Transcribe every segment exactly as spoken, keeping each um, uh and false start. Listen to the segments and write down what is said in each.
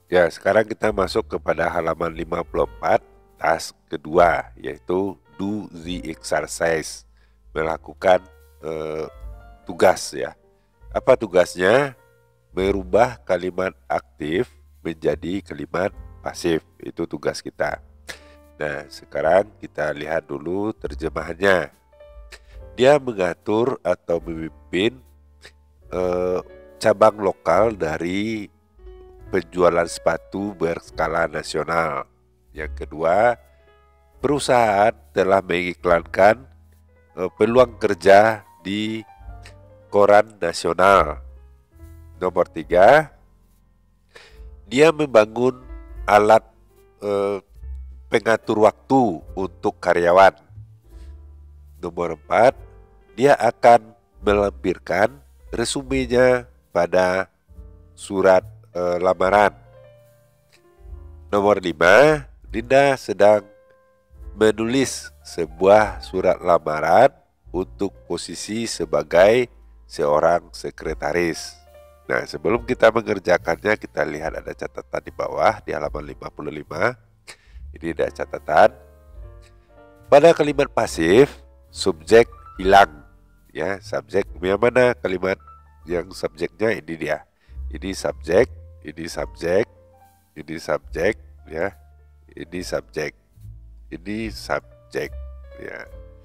Ya, sekarang kita masuk kepada halaman lima puluh empat, task kedua, yaitu do the exercise, melakukan eh, tugas ya. Apa tugasnya? Merubah kalimat aktif menjadi kalimat pasif. Itu tugas kita. Nah, sekarang kita lihat dulu terjemahannya. Dia mengatur atau memimpin eh, cabang lokal dari penjualan sepatu berskala nasional. Yang kedua, perusahaan telah mengiklankan eh, peluang kerja di koran nasional. Nomor tiga, dia membangun alat eh, pengatur waktu untuk karyawan. Nomor empat, dia akan melampirkan resumenya pada surat eh, lamaran. Nomor lima, Linda sedang menulis sebuah surat lamaran untuk posisi sebagai seorang sekretaris. Nah, sebelum kita mengerjakannya, kita lihat ada catatan di bawah di halaman lima puluh lima. Ini ada catatan. Pada kalimat pasif, subjek hilang. Ya, subjek yang mana kalimat yang subjeknya ini dia. Ini subjek, ini subjek, ini subjek, ya. Ini subjek. Ini subjek, ya.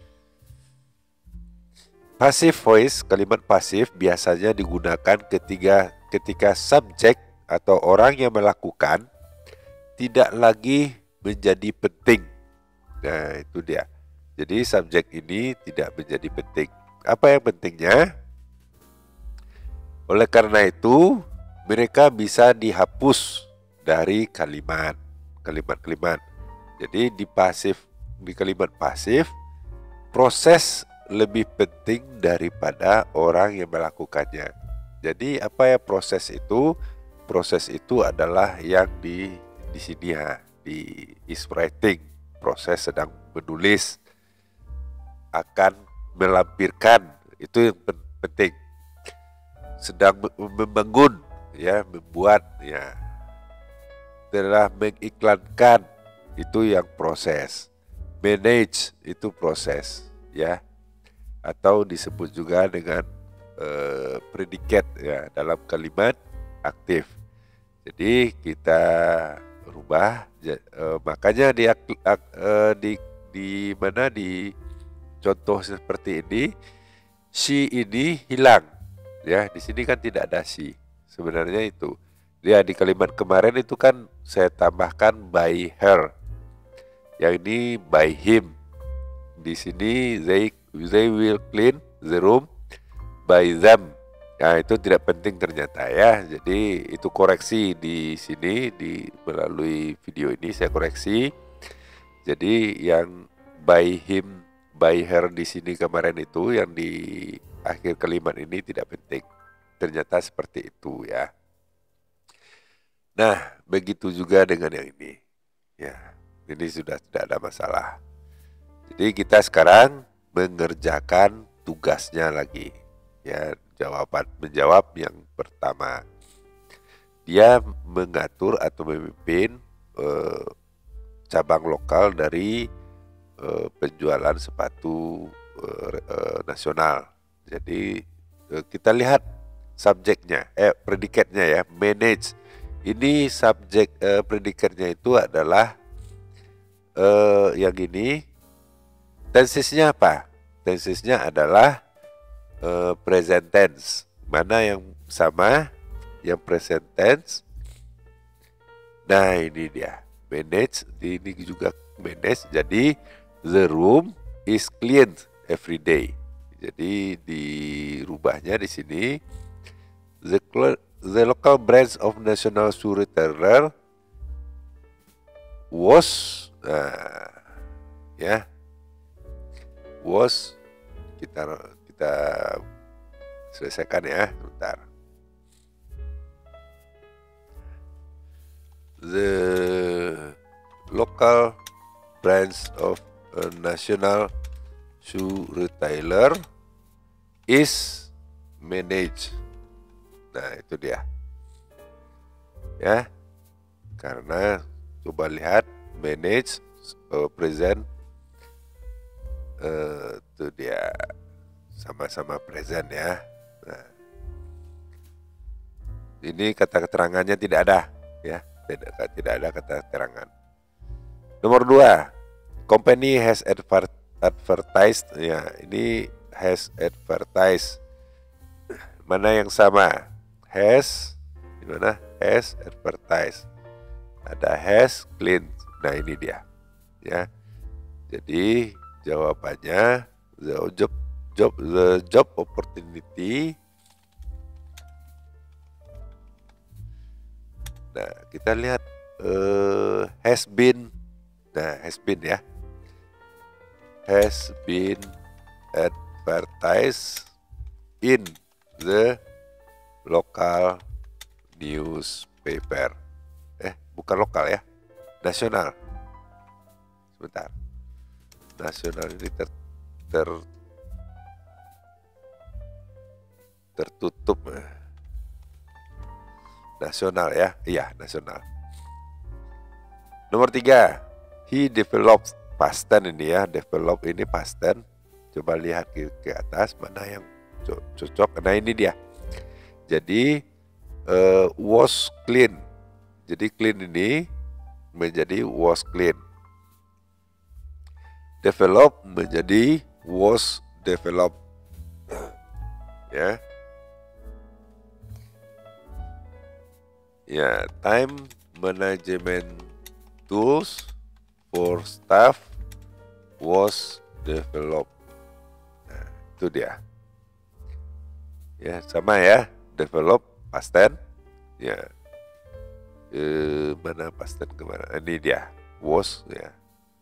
Passive voice, kalimat pasif biasanya digunakan ketika ketika subjek atau orang yang melakukan tidak lagi menjadi penting. Nah, itu dia. Jadi subjek ini tidak menjadi penting. Apa yang pentingnya? Oleh karena itu, mereka bisa dihapus dari kalimat, kalimat-kalimat. Jadi di pasif, di kalimat pasif, proses lebih penting daripada orang yang melakukannya. Jadi apa ya proses itu? Proses itu adalah yang di di sini ya, di is writing. Proses sedang menulis, akan melampirkan, itu yang penting. Sedang membangun, ya, membuat, ya. Telah mengiklankan, itu yang proses. Manage itu proses, ya. Atau disebut juga dengan uh, predikat ya dalam kalimat aktif. Jadi kita rubah, uh, makanya di, uh, di di mana di contoh seperti ini, she ini hilang, ya. Di sini kan tidak ada she. Sebenarnya itu dia di kalimat kemarin itu kan saya tambahkan by her. Yang ini by him. Di sini they they will clean the room by them. Nah, itu tidak penting ternyata ya. Jadi itu koreksi di sini di melalui video ini saya koreksi. Jadi yang by him, by her di sini kemarin itu yang di akhir kalimat ini tidak penting. Ternyata seperti itu ya. Nah, begitu juga dengan yang ini. Ya, ini sudah tidak ada masalah. Jadi kita sekarang mengerjakan tugasnya lagi. Ya, jawaban menjawab yang pertama. Dia mengatur atau memimpin eh, cabang lokal dari eh, penjualan sepatu eh, eh, nasional. Jadi eh, kita lihat subjeknya, eh predikatnya ya, manage. Ini subjek eh, predikatnya itu adalah eh, yang ini. Tensesnya apa? Tensesnya adalah uh, present tense. Mana yang sama? Yang present tense. Nah, ini dia. Manage, ini juga manage. Jadi the room is cleaned every day. Jadi dirubahnya di sini. The, the local branch of national shoe retailer was, nah, ya. Was kita kita selesaikan ya, bentar. The local branch of a national shoe retailer is managed. Nah, itu dia. Ya. karena coba lihat manage uh, present, uh, itu dia sama-sama present ya. Nah, ini kata keterangannya tidak ada ya, tidak, tidak ada kata keterangan. Nomor dua, company has adver advertised, ya ini has advertised. Mana yang sama? Has, gimana? Has advertised. Ada has clean. Nah ini dia, ya. Jadi jawabannya the job job the job opportunity. Nah kita lihat uh, has been. Nah, has been ya, has been advertised in the local newspaper. Eh, bukan lokal ya, nasional. Sebentar, nasional ini ter, ter tertutup. Nasional ya, iya nasional. Nomor tiga. He developed, past tense ini ya, develop ini past tense. Coba lihat ke, ke atas mana yang cocok. Nah ini dia. Jadi uh, was clean. Jadi clean ini menjadi was clean. Develop menjadi was develop. Ya. Ya, time management tools for staff was developed. Nah, itu dia. Ya, sama ya. Develop past tense. Ya. Eh, mana past tense kemana? Ini dia. Was ya.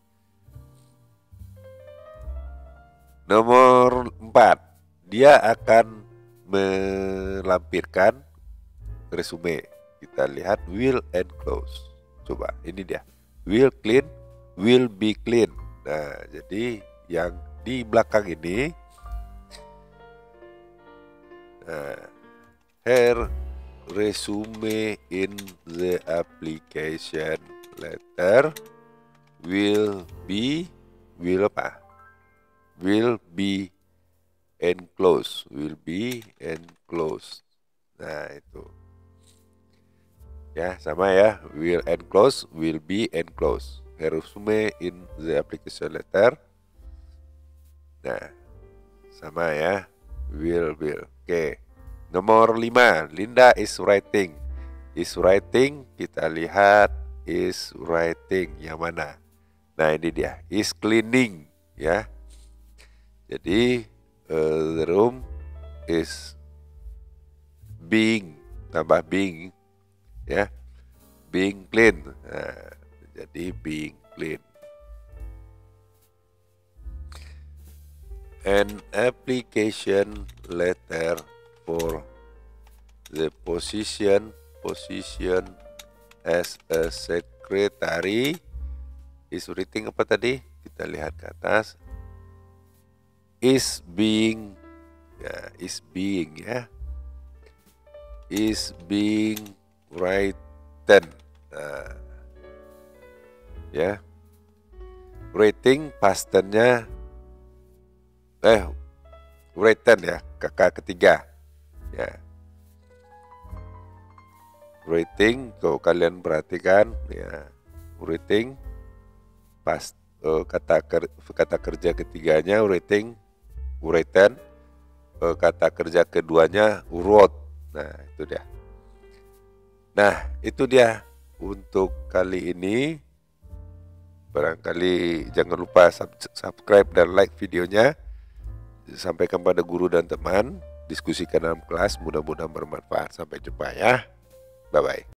Nomor empat. Dia akan melampirkan resume. Kita lihat will and close. Coba, ini dia. Will clean, will be clean. Nah, jadi yang di belakang ini, nah, her resume in the application letter will be, will apa? Will be enclosed, will be enclosed. Nah, itu. Ya, sama ya. Will enclose, will be enclosed. Her resume in the application letter. Nah, sama ya. Will, will. Oke. Nomor lima. Linda is writing. Is writing, kita lihat is writing yang mana? Nah, ini dia. Is cleaning, ya. Jadi uh, the room is being, tambah being, ya. Being clean. Nah, jadi being clean. An application letter for the position position as a secretary is writing apa tadi? Kita lihat ke atas. Is being, ya, is being ya. Is being written. Nah, ya, rating past tense-nya eh written ya, kakak ketiga ya. Rating, kalau kalian perhatikan ya, rating pas uh, kata ker, kata kerja ketiganya rating, written, uh, kata kerja keduanya wrote. Nah itu dia. Nah itu dia untuk kali ini. Barangkali jangan lupa subscribe dan like videonya. Sampaikan pada guru dan teman. Diskusikan dalam kelas. Mudah-mudahan bermanfaat. Sampai jumpa ya. Bye-bye.